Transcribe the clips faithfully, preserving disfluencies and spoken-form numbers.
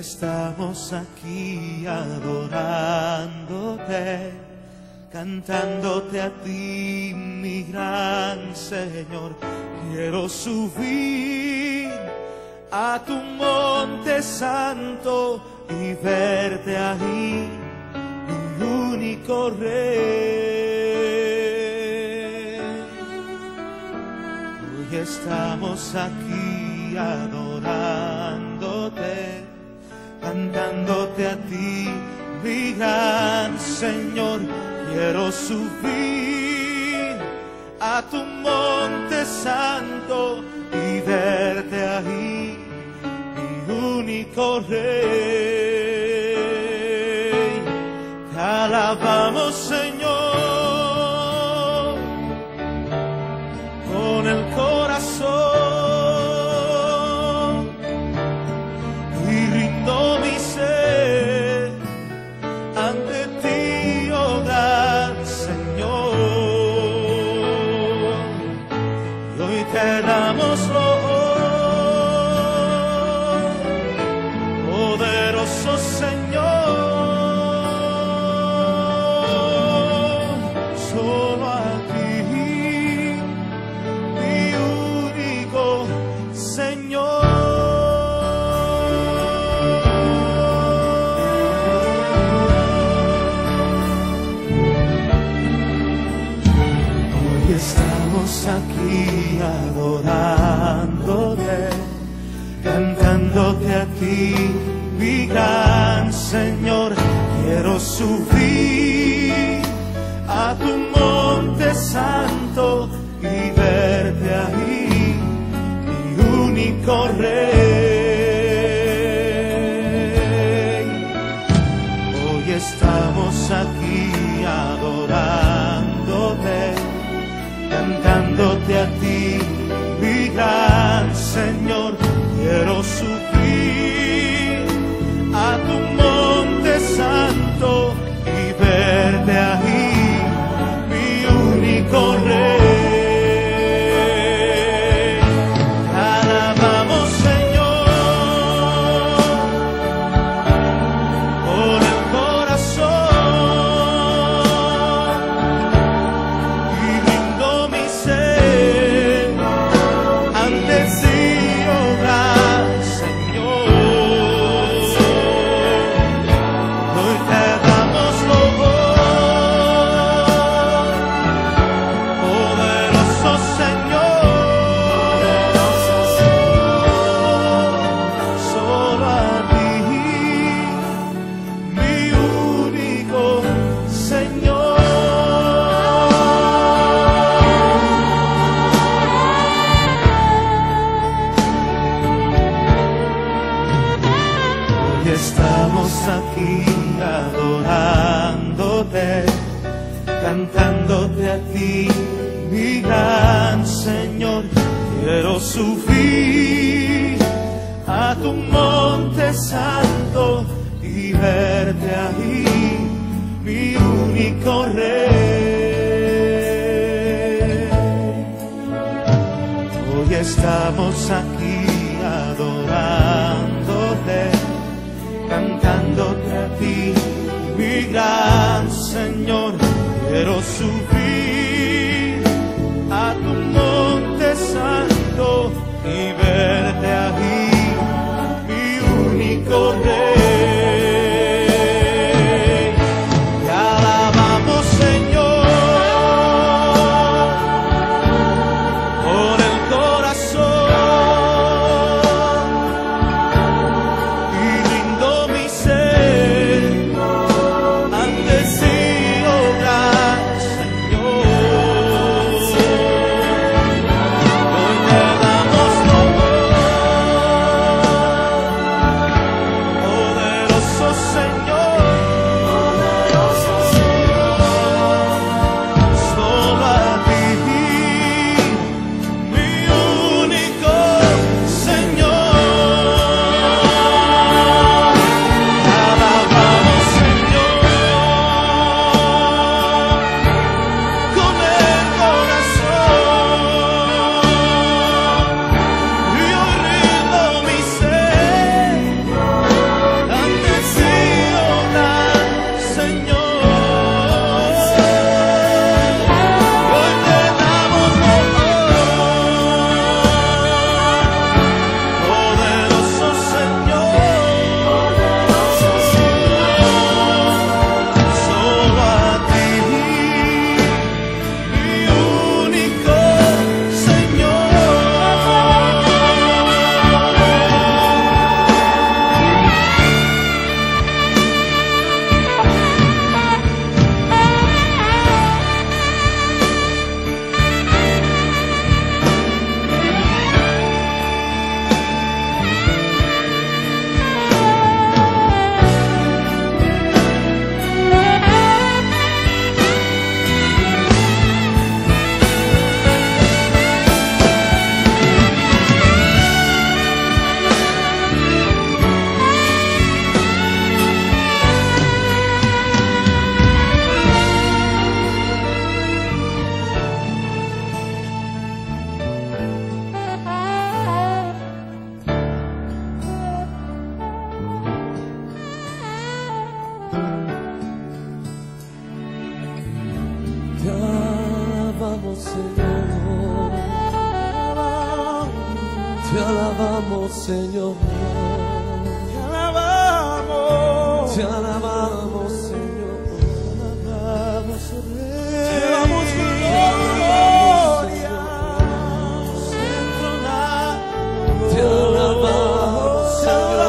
estamos aquí adorándote, cantándote a ti, mi gran Señor. Quiero subir a tu monte santo y verte ahí, mi único Rey. Hoy estamos aquí adorándote, cantándote a ti, mi gran Señor. Quiero subir a tu monte santo y verte ahí, mi único Rey. Te alabamos, Señor, con el corazón, y rindo mi ser ante ti, oh gran Señor. Y hoy te damos loor, poderoso Señor. Solo a ti, mi único Señor. Estamos aquí adorándote, cantándote a ti, mi gran Señor. Quiero subir a tu monte santo y verte ahí, mi único Rey. Hoy estamos aquí adorándote, cantándote a ti, mi gran Señor. Quiero subir a tu monte santo y verte ahí, mi único Rey. Te alabamos, Señor, con el corazón, y rindo mi ser ante ti, oh gran Señor. Hoy te damos loor, poderoso Señor. Solo a ti, mi único Señor. Hoy estamos aquí adorándote, cantándote a ti, mi gran Señor. Quiero subir a tu monte santo y verte ahí, mi único Rey. Hoy estamos aquí adorándote, cantándote a ti, mi gran Señor. Quiero subir a tu monte santo y verte ahí, mi único Rey. Te alabamos, Señor, con el corazón, y rindo mi ser ante ti, oh gran Señor. Hoy te damos poderoso Señor. Solo a ti, mi único Señor. Alabamos, Señor, con el corazón, y hoy rindo mi ser Señor. Te alabamos, Señor. Te alabamos. Te alabamos, Señor. Te damos gloria. Te alabamos, Señor.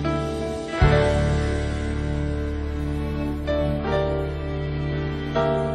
Señor.